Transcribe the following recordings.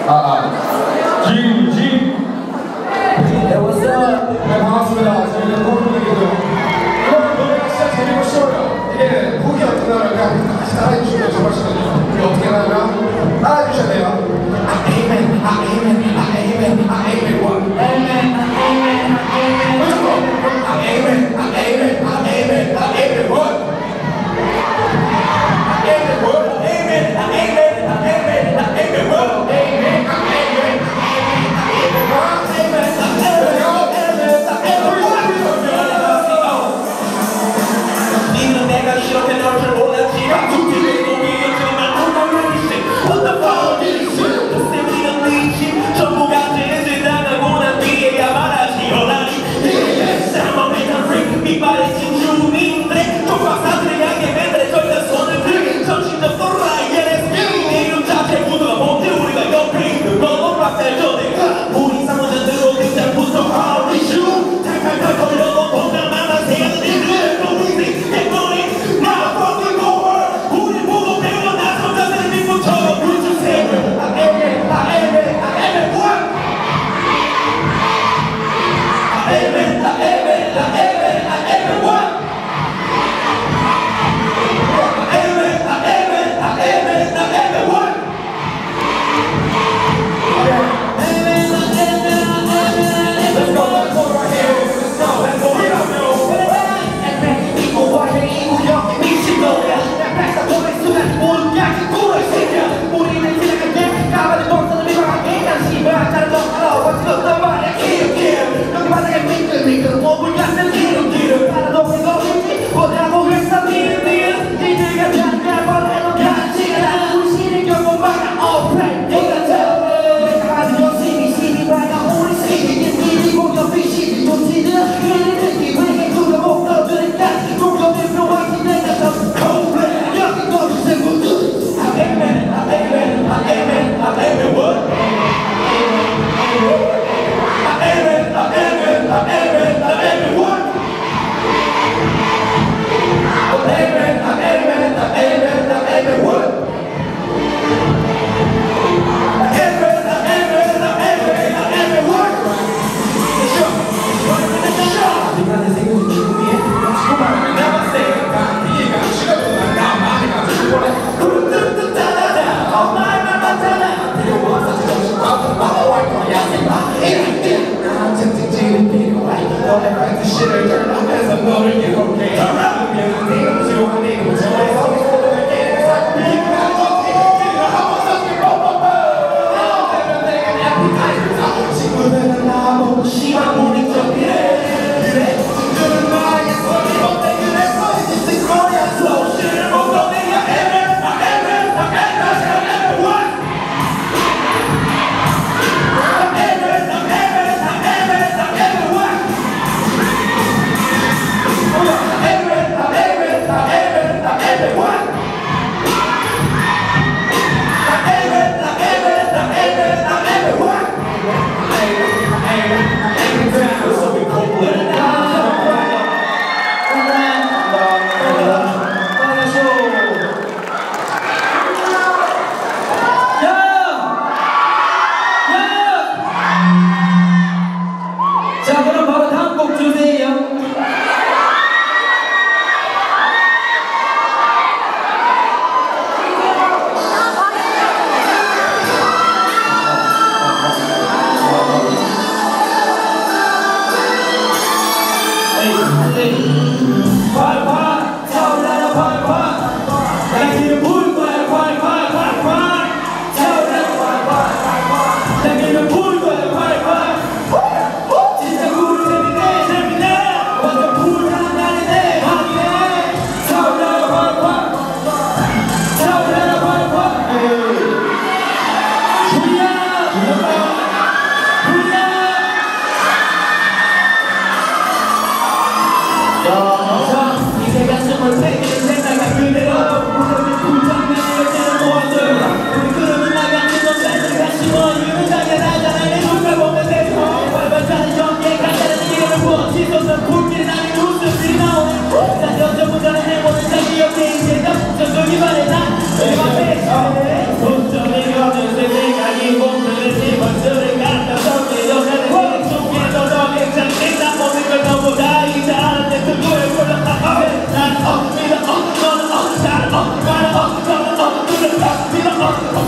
네, what's up? 네, 반갑습니다. 저희는 코프님이고요. 오늘 노래가 진짜 재미고 쉬워요. 이게 곡이 어떻게 나오냐면 같이 따라해주시면 정말 쉽거든요. 우리 어떻게 나오냐? 따라해주셔야 돼요. Amen, amen, amen, amen, what? Amen, amen, amen. 무조건. Amen, amen, amen, amen, what? Amen, what? Amen, amen, amen, amen, what? Amen, amen.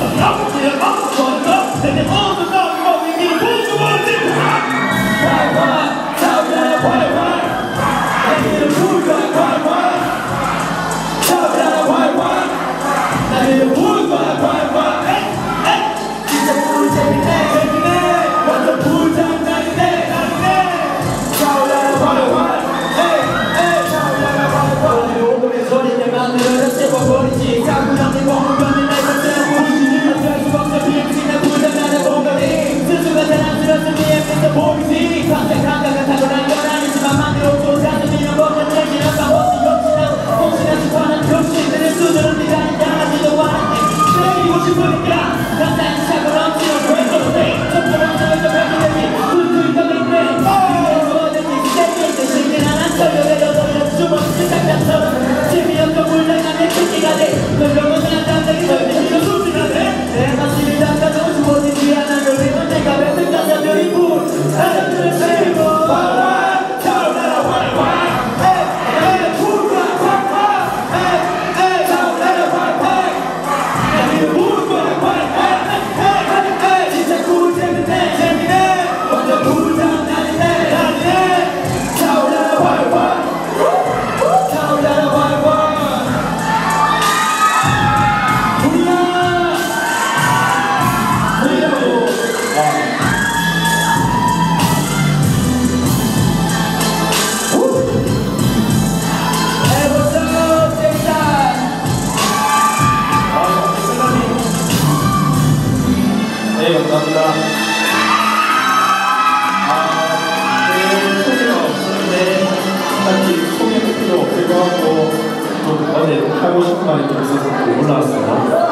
하고 싶은 말이 좀 있어서 올라왔어요.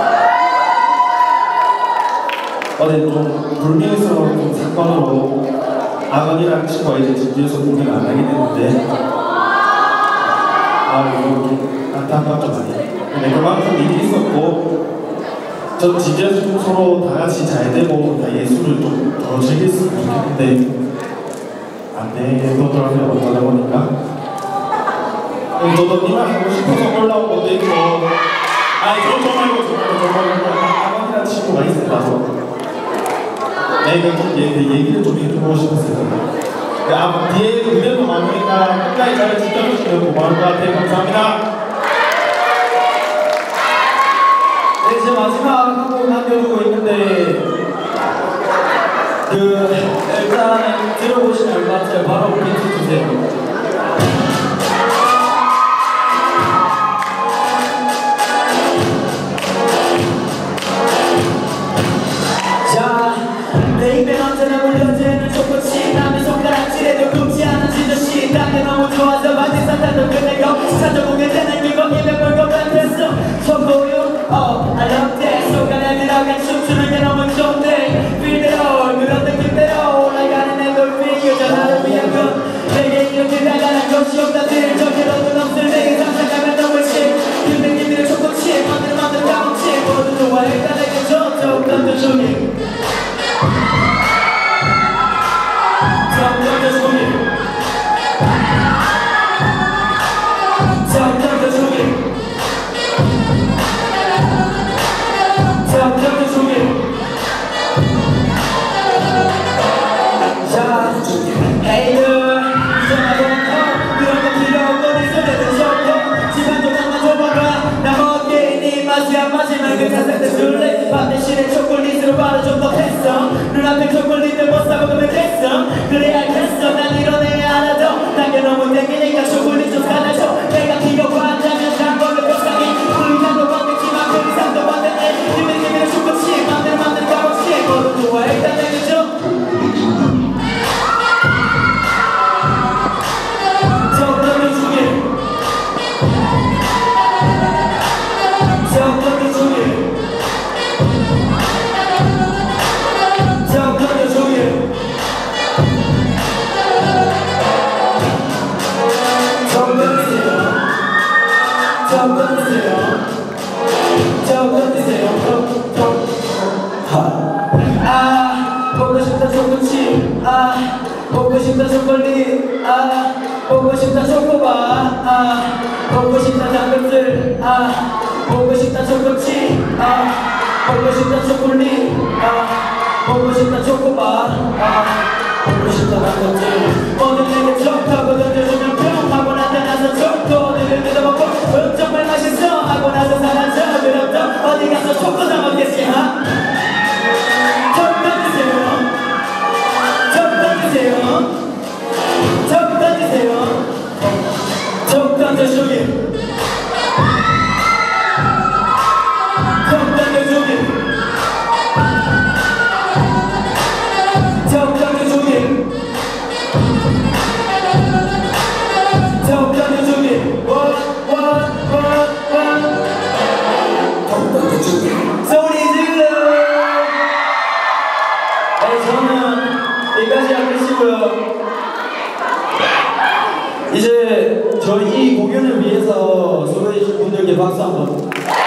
어제 좀 불미스러운 좀 사건으로 아건이라는 친구가 이제 진주에서 공연을 안 하게 됐는데 이거 좀 안타깝죠 많이. 근데 그만큼 일이 있었고 전 진주에서 좀 서로 다 같이 잘 되고 예술을 좀 더 즐겼으면 좋겠는데 안 되더라고요. 어쩌다 보니까 너도 니만 하고 싶어서 올라온 것도 있고 아니 저 말고 아건이라는 친구가 있어요. 내가 좀 얘기를 좀 해주고 싶었어요. 아마 뒤에 의견도 많으니까 끝까지 잘 지켜주시면 고마울 것 같아요. 감사합니다. 네, 이제 마지막 한 곡 남겨두고 있는데 일단 들어보시면 알 것 같아요. 바로 힌트 주세요. 내 입에 언제나 물려지는 초코치 남의 손가락질에도 굽지 않은 지저씨 땅에 너무 좋아서 반대 산다도 끝내고 찾아보게 되는 이거 입에 볼것 같았어 초코요 I love that 속안에 들어간 춤추는 게 너무 좋네 빌대로 그런 느낌대로 올라가는 엔돌핀 여전하를 위한 건 내게 이렇게 다가난 것이 없다들 저기로도 없을 내게 상상하면 너무 치 근데 니들의 초코치 만들 까먹지 모두 좋아해 다 내게 저쪽 던져주기 반대신에 초콜릿으로 바로 좀 더 했어 눈앞에 초콜릿을 못 사먹으면 됐어 그래 알겠어 난 이런 애 알아도 난게 너무 땡기니까 초콜릿 좀 사다줘 내가 비교한다면 난 원래 비싸게 불리장도 받겠지만 그 이상도 받았네 기분이 초코치 맘대로 까먹지 모두 좋아해 다 내게줘 저 던져주길 저 던져주길 보고 싶다 초코치 보고 싶다 초콜릿 보고 싶다 초코바 보고 싶다 단백질 보고 싶다 초코치 먹고 싶다 초콜릿 먹고 싶다 초코바 먹고 싶다 단것들 오늘 내게 척하고 던져주면 평 하고 나타나서 초코들을 뜯어먹고 정말 맛있어 하고 나서 사라져 그럼 또 어디 가서 초코 사 먹겠지 척 던지세요 척 던지세요 척 던지세요 척 던져주기 소리 질러. 저는 여기까지 하겠고요. 이제 저희 이 공연을 위해서 소개해 주신 분들께 박수 한번.